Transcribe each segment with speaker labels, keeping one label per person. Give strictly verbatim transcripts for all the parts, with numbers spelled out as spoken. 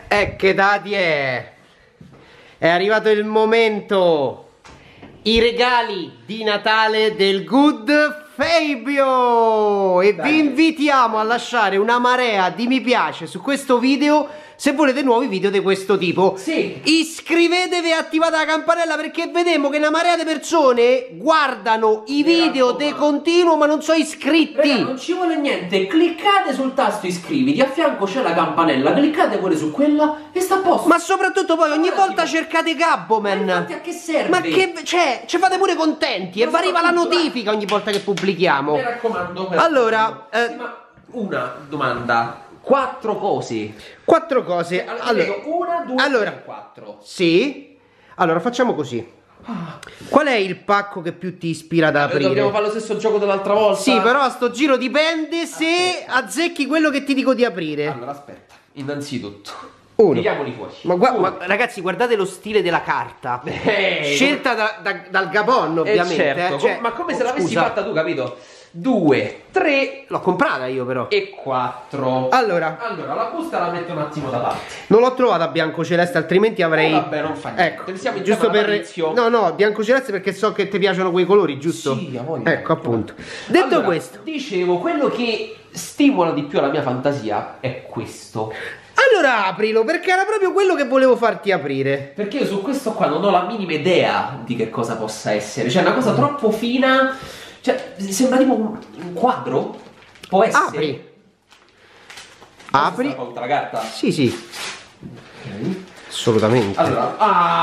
Speaker 1: E che dati è? È arrivato il momento. I regali di Natale del Good Fabio. E Dai. vi invitiamo a lasciare una marea di mi piace su questo video se volete nuovi video di questo tipo.
Speaker 2: Sì.
Speaker 1: Iscrivetevi e attivate la campanella, perché vedremo che una marea di persone guardano i video di continuo ma non sono iscritti.
Speaker 2: Raga, non ci vuole niente, cliccate sul tasto iscriviti, a fianco c'è la campanella, cliccate pure su quella e sta a posto.
Speaker 1: Ma soprattutto poi ogni
Speaker 2: Allora,
Speaker 1: volta
Speaker 2: tipo...
Speaker 1: cercate Gabboman.
Speaker 2: Ma infatti a che serve?
Speaker 1: Ma che, cioè, ci fate pure contenti. Ma e vi arriva la notifica ogni volta che pubblichiamo.
Speaker 2: Mi raccomando.
Speaker 1: Allora,
Speaker 2: eh, sì, ma una domanda. Quattro cose.
Speaker 1: Quattro cose.
Speaker 2: Allora,
Speaker 1: allora,
Speaker 2: una, due,
Speaker 1: allora,
Speaker 2: tre, quattro.
Speaker 1: Sì. Allora, facciamo così. Qual è il pacco che più ti ispira ad aprire?
Speaker 2: Dobbiamo fare lo stesso gioco dell'altra volta.
Speaker 1: Sì, però a sto giro dipende se aspetta. azzecchi quello che ti dico di aprire.
Speaker 2: Allora, aspetta. Innanzitutto,
Speaker 1: uno.
Speaker 2: tiriamoli fuori.
Speaker 1: Ma, gu ma ragazzi, guardate lo stile della carta.
Speaker 2: Eh,
Speaker 1: Scelta da, da, dal Gabon, ovviamente.
Speaker 2: Eh certo.
Speaker 1: eh. Cioè,
Speaker 2: ma come
Speaker 1: oh,
Speaker 2: se l'avessi
Speaker 1: scusa.
Speaker 2: fatta tu, capito? Due, tre.
Speaker 1: L'ho comprata io però.
Speaker 2: E quattro.
Speaker 1: Allora.
Speaker 2: Allora, la busta la metto un attimo da parte.
Speaker 1: Non l'ho trovata bianco celeste, altrimenti avrei.
Speaker 2: Eh, vabbè, non fa niente.
Speaker 1: Ecco,
Speaker 2: siamo in
Speaker 1: giusto per.
Speaker 2: Natalizio.
Speaker 1: No, no, bianco celeste perché so che ti piacciono quei colori, giusto?
Speaker 2: Sì, a voglia.
Speaker 1: Ecco, appunto. Detto
Speaker 2: allora,
Speaker 1: questo,
Speaker 2: dicevo, quello che stimola di più la mia fantasia è questo.
Speaker 1: allora aprilo, perché era proprio quello che volevo farti aprire.
Speaker 2: Perché io su questo qua non ho la minima idea di che cosa possa essere. Cioè, è una cosa troppo fina. Cioè, sembra tipo un, un quadro. Può essere.
Speaker 1: Apri. Apri.
Speaker 2: La carta?
Speaker 1: Sì, sì.
Speaker 2: Ok.
Speaker 1: Assolutamente.
Speaker 2: Allora.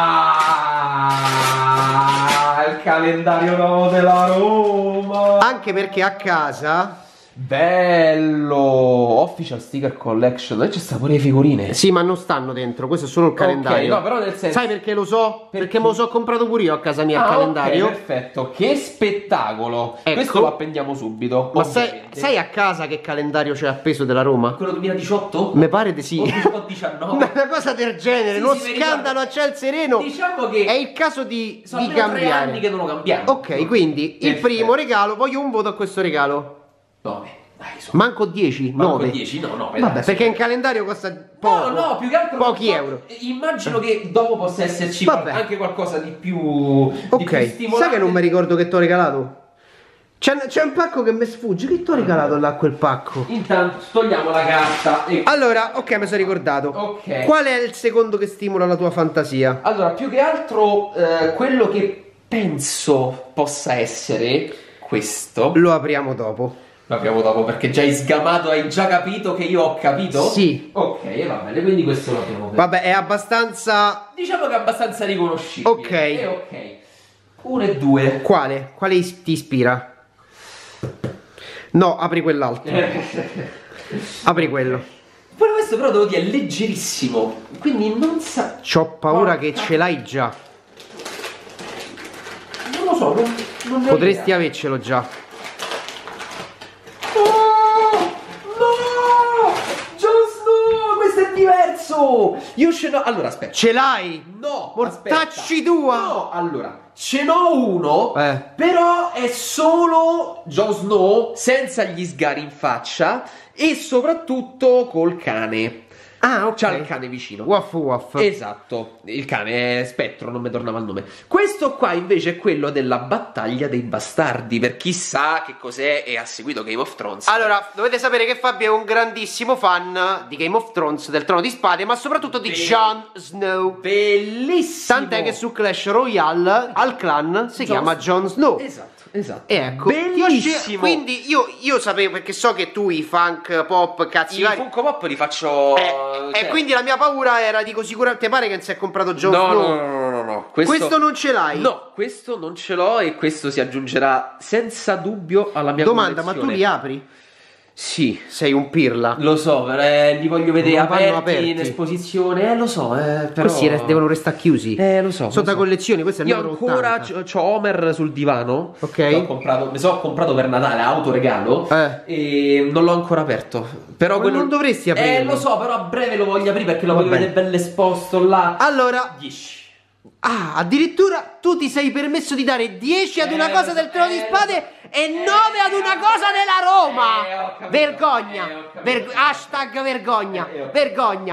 Speaker 2: Ah, il calendario nuovo della Roma.
Speaker 1: Anche perché a casa.
Speaker 2: Bello! Official Sticker Collection. E c'è sta pure le figurine.
Speaker 1: Sì, ma non stanno dentro, questo è solo il calendario.
Speaker 2: Ok, no, però nel senso.
Speaker 1: Sai perché lo so? Perché, perché me lo so comprato pure io a casa mia
Speaker 2: ah,
Speaker 1: il calendario.
Speaker 2: Ok, perfetto, che spettacolo.
Speaker 1: Ecco.
Speaker 2: Questo lo appendiamo subito.
Speaker 1: Ma sai, sai a casa che calendario c'è appeso della Roma?
Speaker 2: Quello duemiladiciotto?
Speaker 1: Mi pare di sì.
Speaker 2: O diciannove?
Speaker 1: Una cosa del genere,
Speaker 2: Sì,
Speaker 1: uno
Speaker 2: sì,
Speaker 1: scandalo a ciel sereno.
Speaker 2: Diciamo che
Speaker 1: è il caso di,
Speaker 2: sono
Speaker 1: di
Speaker 2: almeno tre
Speaker 1: cambiare.
Speaker 2: anni che non lo cambiamo.
Speaker 1: Ok, quindi
Speaker 2: Perfetto.
Speaker 1: il primo regalo, voglio un voto a questo regalo.
Speaker 2: nove. Dai, su.
Speaker 1: Manco dieci,
Speaker 2: Manco
Speaker 1: nove.
Speaker 2: dieci, no, no.
Speaker 1: Vabbè, perché in calendario costa poco.
Speaker 2: No, no, più che altro
Speaker 1: pochi
Speaker 2: no,
Speaker 1: euro.
Speaker 2: Immagino che dopo possa esserci
Speaker 1: Vabbè.
Speaker 2: anche qualcosa di più.
Speaker 1: Ok,
Speaker 2: di più stimolante.
Speaker 1: sai che non mi ricordo che ti ho regalato? C'è un pacco che mi sfugge. Che ti ho regalato là quel pacco?
Speaker 2: Intanto togliamo la carta e...
Speaker 1: Allora, ok, mi sono ricordato.
Speaker 2: Ok.
Speaker 1: Qual è il secondo che stimola la tua fantasia?
Speaker 2: Allora, più che altro eh, quello che penso possa essere questo.
Speaker 1: Lo apriamo dopo.
Speaker 2: Lo apriamo dopo perché già hai sgamato, hai già capito che io ho capito?
Speaker 1: Sì.
Speaker 2: Ok, va bene, quindi questo lo apriamo.
Speaker 1: Vabbè, è abbastanza...
Speaker 2: Diciamo che è abbastanza riconoscibile.
Speaker 1: Ok.
Speaker 2: E ok. Uno e due.
Speaker 1: Quale? Quale is- ti ispira? No, apri quell'altro. Apri quello.
Speaker 2: Poi questo però devo dire è leggerissimo. Quindi non sa...
Speaker 1: C'ho paura
Speaker 2: Porca.
Speaker 1: che ce l'hai già.
Speaker 2: Non lo so, non, non ne ho
Speaker 1: Potresti
Speaker 2: idea.
Speaker 1: avercelo già.
Speaker 2: Diverso! Io ce n'ho. Allora aspetta.
Speaker 1: Ce l'hai?
Speaker 2: No!
Speaker 1: Mortacci
Speaker 2: aspetta.
Speaker 1: tua!
Speaker 2: No! Allora, ce n'ho uno,
Speaker 1: Eh.
Speaker 2: però è solo Jon Snow senza gli sgari in faccia e soprattutto col cane.
Speaker 1: Ah, ok.
Speaker 2: C'ha il cane vicino.
Speaker 1: Waff waff.
Speaker 2: Esatto, il cane è Spettro, non mi tornava il nome. Questo qua invece è quello della battaglia dei bastardi, per chi sa che cos'è e ha seguito Game of Thrones.
Speaker 1: Allora, dovete sapere che Fabio è un grandissimo fan di Game of Thrones, del Trono di Spade, ma soprattutto di
Speaker 2: Be-
Speaker 1: Jon Snow.
Speaker 2: Bellissimo!
Speaker 1: Tant'è che su Clash Royale al clan si
Speaker 2: Jon
Speaker 1: chiama Jon Snow.
Speaker 2: Esatto, esatto.
Speaker 1: E ecco,
Speaker 2: Bellissimo!
Speaker 1: quindi io, io sapevo, perché so che tu i funk, pop, cazzi
Speaker 2: I
Speaker 1: vari.
Speaker 2: Funko Pop li faccio...
Speaker 1: Eh,
Speaker 2: cioè-
Speaker 1: E quindi la mia paura era, dico sicuramente, te pare che non si è comprato Jon
Speaker 2: No,
Speaker 1: Snow?
Speaker 2: no, no, no, no, no. Questo...
Speaker 1: Questo non ce l'hai?
Speaker 2: No, questo non ce l'ho e questo si aggiungerà senza dubbio alla mia
Speaker 1: Domanda, ma tu
Speaker 2: collezione.
Speaker 1: li apri?
Speaker 2: Sì.
Speaker 1: Sei un pirla.
Speaker 2: Lo so, però, eh, li voglio vedere
Speaker 1: Non vanno
Speaker 2: aperti,
Speaker 1: aperti.
Speaker 2: in esposizione. Eh, lo so, eh, però...
Speaker 1: Questi res- devono restare chiusi.
Speaker 2: Eh, lo so.
Speaker 1: Sono
Speaker 2: lo
Speaker 1: da
Speaker 2: so.
Speaker 1: collezioni, questo è il
Speaker 2: Io
Speaker 1: numero
Speaker 2: ancora
Speaker 1: ottanta.
Speaker 2: c'ho Homer sul divano.
Speaker 1: Ok.
Speaker 2: Che ho comprato, mi sono comprato per Natale, autoregalo.
Speaker 1: Eh.
Speaker 2: E non l'ho ancora aperto. Però
Speaker 1: Ma
Speaker 2: quello...
Speaker 1: non dovresti
Speaker 2: Eh,
Speaker 1: aprirlo.
Speaker 2: lo so, però a breve lo voglio aprire perché lo
Speaker 1: Va
Speaker 2: voglio
Speaker 1: bene.
Speaker 2: vedere bello esposto là.
Speaker 1: Allora,
Speaker 2: dieci.
Speaker 1: ah, addirittura tu ti sei permesso di dare dieci ad una
Speaker 2: Eh,
Speaker 1: cosa del Trono di
Speaker 2: eh,
Speaker 1: Spade e nove ad una cosa della Roma.
Speaker 2: Eh, ho capito.
Speaker 1: Vergogna.
Speaker 2: Eh, ho capito.
Speaker 1: Ver- hashtag vergogna.
Speaker 2: Eh, ho capito.
Speaker 1: Vergogna.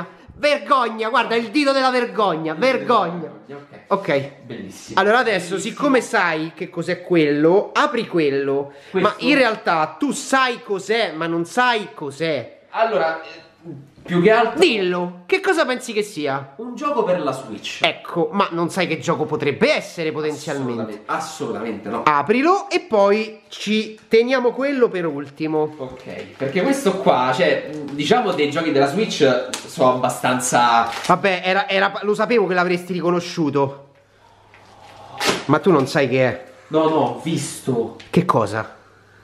Speaker 1: vergogna, guarda il dito della vergogna, vergogna.
Speaker 2: Ok,
Speaker 1: Ok,
Speaker 2: bellissimo.
Speaker 1: allora adesso, siccome sai che cos'è quello, apri quello.
Speaker 2: Questo?
Speaker 1: Ma in realtà tu sai cos'è, ma non sai cos'è.
Speaker 2: Allora, eh, più che altro
Speaker 1: Dillo, che cosa pensi che sia?
Speaker 2: un gioco per la Switch.
Speaker 1: Ecco, ma non sai che gioco potrebbe essere potenzialmente.
Speaker 2: Assolutamente, assolutamente no.
Speaker 1: Aprilo e poi ci teniamo quello per ultimo.
Speaker 2: Ok, perché questo qua, cioè, diciamo dei giochi della Switch sono abbastanza...
Speaker 1: Vabbè, era, era- lo sapevo che l'avresti riconosciuto. Ma tu non sai che è.
Speaker 2: No, no, ho visto.
Speaker 1: Che cosa?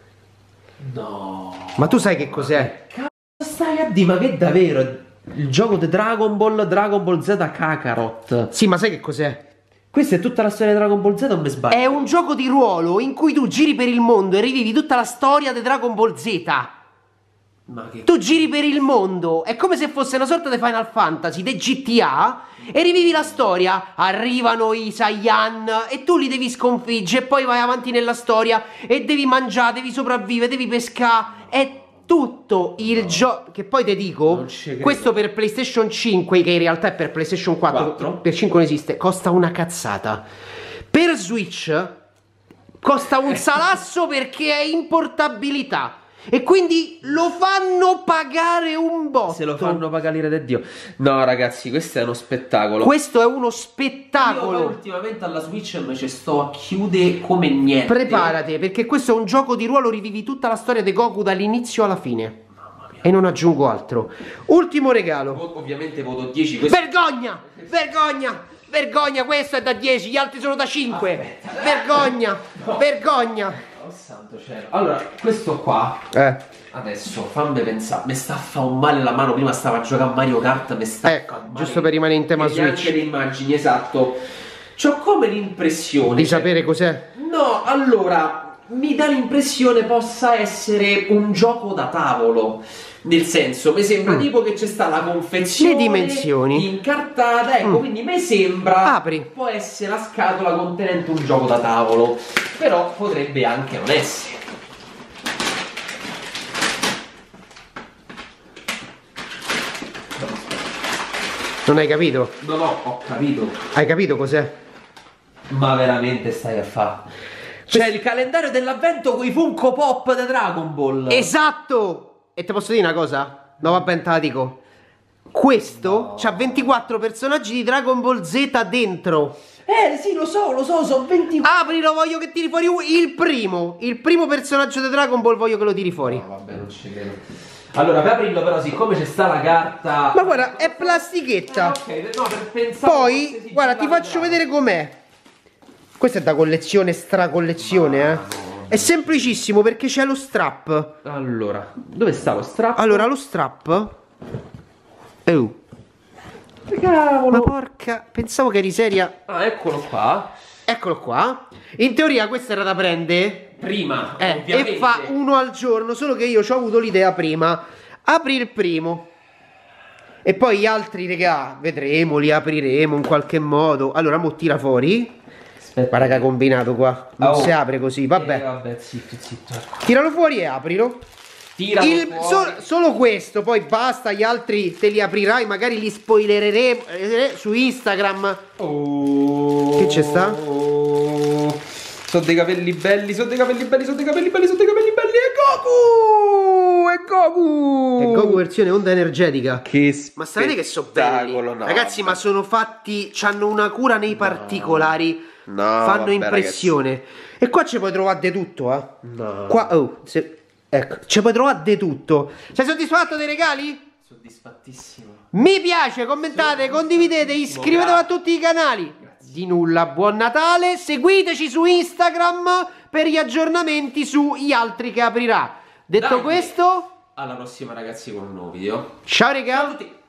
Speaker 2: No.
Speaker 1: Ma tu sai che cos'è?
Speaker 2: Cazzo stai a dire, ma che davvero? Il gioco di Dragon Ball, Dragon Ball Z Kakarot.
Speaker 1: Sì, ma sai che cos'è?
Speaker 2: Questa è tutta la storia di Dragon Ball Z o mi sbaglio?
Speaker 1: È un gioco di ruolo in cui tu giri per il mondo e rivivi tutta la storia di Dragon Ball Z.
Speaker 2: Ma che...
Speaker 1: Tu giri per il mondo, è come se fosse una sorta di Final Fantasy, di G T A, e rivivi la storia. Arrivano i Saiyan e tu li devi sconfiggere, e poi vai avanti nella storia e devi mangiare, devi sopravvivere, devi pescare. È tutto il gioco. Che poi ti dico,
Speaker 2: Non ci credo.
Speaker 1: questo per PlayStation cinque, che in realtà è per PlayStation quattro,
Speaker 2: quattro?
Speaker 1: per cinque non esiste, costa una cazzata. Per Switch costa un salasso perché è in portabilità. E quindi lo fanno pagare un botto.
Speaker 2: Se lo fanno pagare l'ira di Dio. No, ragazzi, questo è uno spettacolo.
Speaker 1: Questo è uno
Speaker 2: Io
Speaker 1: spettacolo.
Speaker 2: poi ultimamente alla Switch invece sto a chiudere come niente.
Speaker 1: Preparati, perché questo è un gioco di ruolo, rivivi tutta la storia di Goku dall'inizio alla fine.
Speaker 2: Mamma mia.
Speaker 1: E non aggiungo altro. Ultimo regalo.
Speaker 2: Ov- Ovviamente voto dieci. Questo...
Speaker 1: Vergogna! Vergogna! Vergogna, questo è da dieci, gli altri sono da cinque.
Speaker 2: Aspetta.
Speaker 1: Vergogna!
Speaker 2: No.
Speaker 1: Vergogna!
Speaker 2: Oh santo cielo. Allora, questo qua
Speaker 1: Eh.
Speaker 2: adesso fammi pensare. Mi sta a fare un male la mano. Prima stava a giocare a Mario Kart. Mi sta
Speaker 1: Ecco,
Speaker 2: a fare
Speaker 1: giusto
Speaker 2: male.
Speaker 1: per rimanere in tema
Speaker 2: E neanche
Speaker 1: Switch.
Speaker 2: le immagini, esatto. C'ho come l'impressione
Speaker 1: Di
Speaker 2: cioè-
Speaker 1: sapere cos'è?
Speaker 2: No, allora, mi dà l'impressione possa essere un gioco da tavolo. Nel senso, mi sembra
Speaker 1: Mm.
Speaker 2: tipo che c'è sta la confezione
Speaker 1: Le dimensioni.
Speaker 2: incartata, ecco,
Speaker 1: Mm.
Speaker 2: quindi mi sembra
Speaker 1: Apri.
Speaker 2: può essere la scatola contenente un gioco da tavolo, però potrebbe anche non essere.
Speaker 1: Non hai capito?
Speaker 2: No, no, ho capito.
Speaker 1: Hai capito cos'è?
Speaker 2: Ma veramente stai a fare? C'è il calendario dell'avvento con i Funko Pop di Dragon Ball.
Speaker 1: Esatto! E ti posso dire una cosa? No, vabbè, te la dico. Questo
Speaker 2: No.
Speaker 1: c'ha ventiquattro personaggi di Dragon Ball Z dentro.
Speaker 2: Eh, sì, lo so, lo so, sono ventiquattro.
Speaker 1: Aprilo, voglio che tiri fuori un- il primo. Il primo personaggio di Dragon Ball voglio che lo tiri fuori.
Speaker 2: No, vabbè, non ci credo. Allora, per aprirlo però, siccome c'è sta la carta...
Speaker 1: Ma guarda, è plastichetta.
Speaker 2: Ah, ok, no, per pensare...
Speaker 1: Poi, guarda, ti faccio vedere com'è. Questo è da collezione, stracollezione, eh. È semplicissimo perché c'è lo strap.
Speaker 2: Allora, dove sta lo strap?
Speaker 1: Allora, lo strap... Oh,
Speaker 2: Cavolo!
Speaker 1: ma porca... Pensavo che eri seria.
Speaker 2: Ah, eccolo qua.
Speaker 1: Eccolo qua. In teoria questo era da prendere...
Speaker 2: Prima,
Speaker 1: Eh,
Speaker 2: ovviamente.
Speaker 1: e fa uno al giorno, solo che io ci ho avuto l'idea prima. Apri il primo. E poi gli altri, regà, vedremo, li apriremo in qualche modo. Allora, mo tira fuori.
Speaker 2: Aspetta.
Speaker 1: Guarda che ha combinato qua. Non
Speaker 2: Oh.
Speaker 1: si apre così, vabbè.
Speaker 2: Eh, vabbè, zitto, zitto.
Speaker 1: Tiralo fuori e aprilo.
Speaker 2: Tira
Speaker 1: Il- sol- solo questo, poi basta, gli altri te li aprirai, magari li spoilereremo eh, su Instagram.
Speaker 2: Oh.
Speaker 1: Che c'è sta?
Speaker 2: Oh. Sono dei capelli belli, sono dei capelli belli, sono dei capelli belli, sono dei capelli belli. E Goku! E Goku!
Speaker 1: È Goku versione onda energetica.
Speaker 2: Che
Speaker 1: Ma sapete che sono belli?
Speaker 2: spettacolo, no.
Speaker 1: Ragazzi, ma sono fatti, hanno una cura nei particolari.
Speaker 2: No,
Speaker 1: fanno
Speaker 2: vabbè,
Speaker 1: impressione. E qua ci puoi trovare di tutto, eh.
Speaker 2: No.
Speaker 1: Qua, oh, se- ecco, ci puoi trovare di tutto. Sei soddisfatto dei regali?
Speaker 2: Soddisfattissimo.
Speaker 1: Mi piace, commentate, condividete, iscrivetevi a tutti i canali. Di nulla, buon Natale. Seguiteci su Instagram per gli aggiornamenti sugli altri che aprirà. Detto
Speaker 2: Dai.
Speaker 1: questo,
Speaker 2: Alla prossima ragazzi con un nuovo video.
Speaker 1: ciao regà.
Speaker 2: Ciao a tutti.